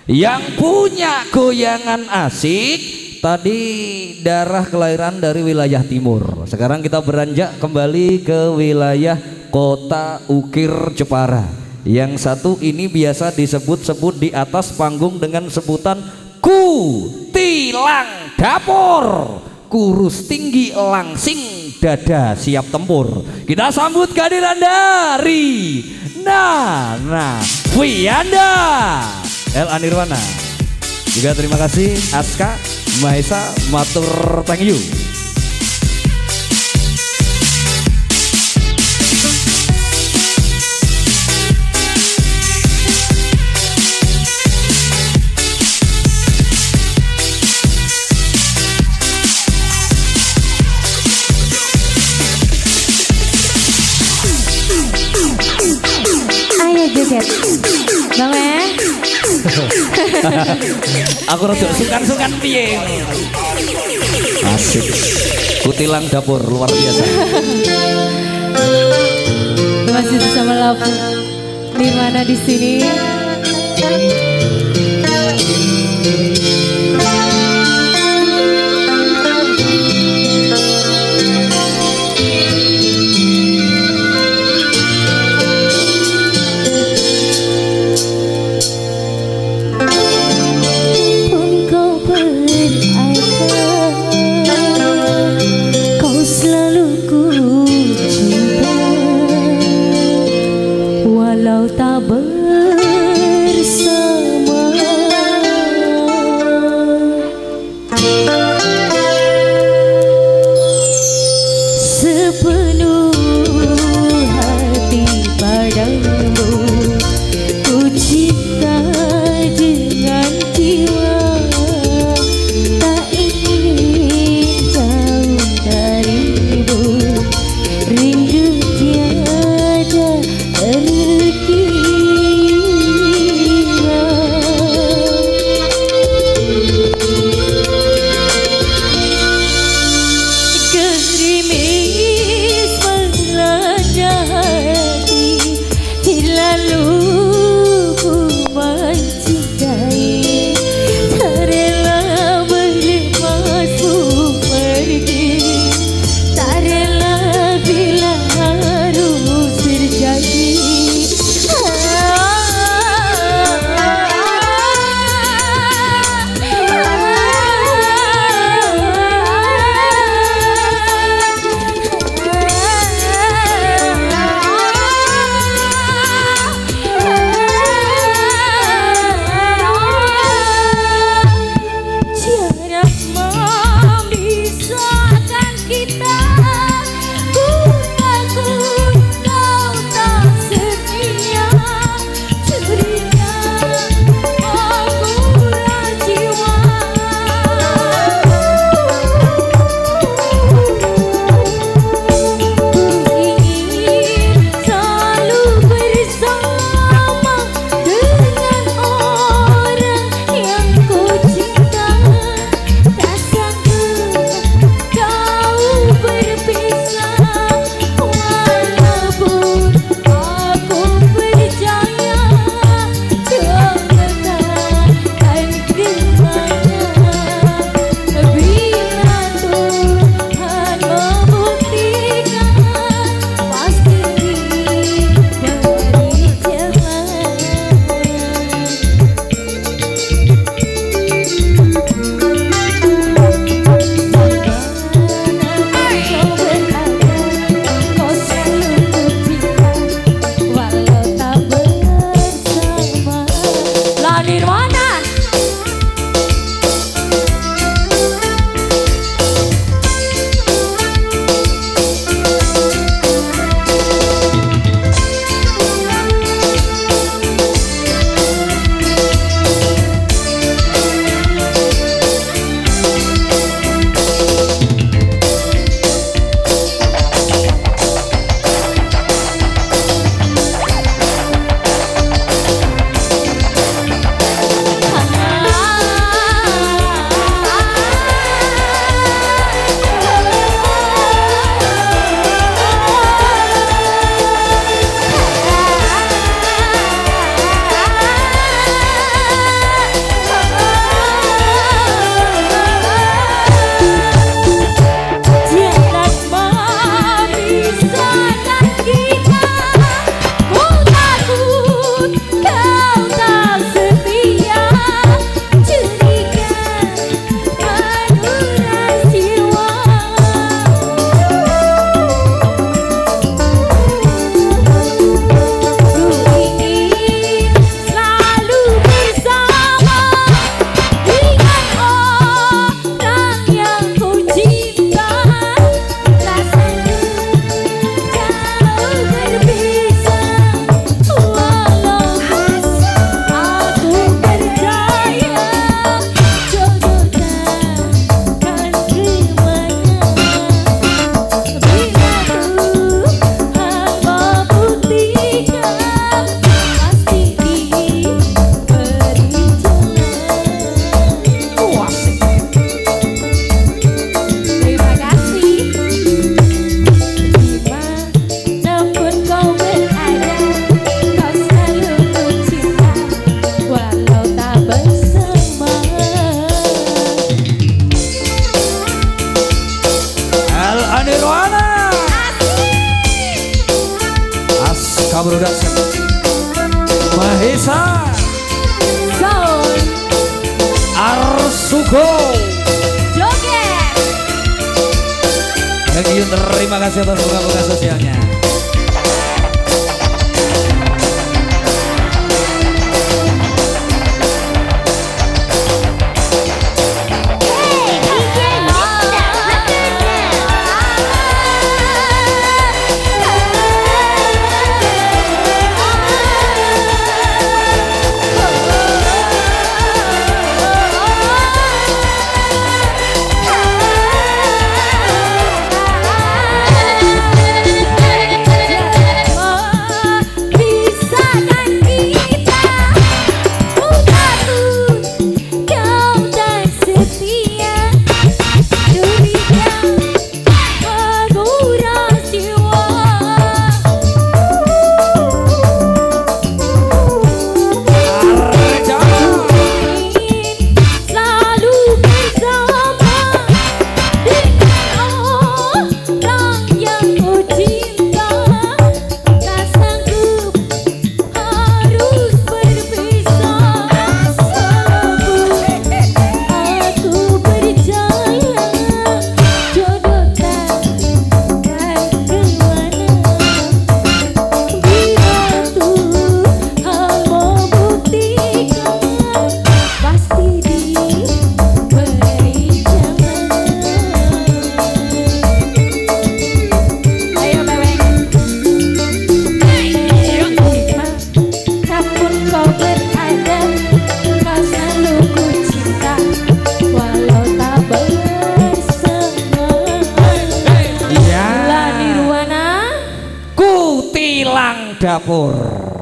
Yang punya goyangan asik tadi darah kelahiran dari wilayah timur. Sekarang kita beranjak kembali ke wilayah Kota Ukir Jepara. Yang satu ini biasa disebut-sebut di atas panggung dengan sebutan Kutilang Dapur. Kurus tinggi langsing dada siap tempur. Kita sambut kehadiran dari Nana Wiyanda El Anirwana. Juga terima kasih Aska Mahesa, matur thank you. Ayo joget Bang Aku rada sungkan-sungkan piye. Asik. Kutilang Dapur luar biasa. masih bersama Lapu di mana di sini. Walau tak bersama, Desa Sound Arsuko Joget. Thank you, terima kasih atas buka-buka sosialnya. Tilang Dapur.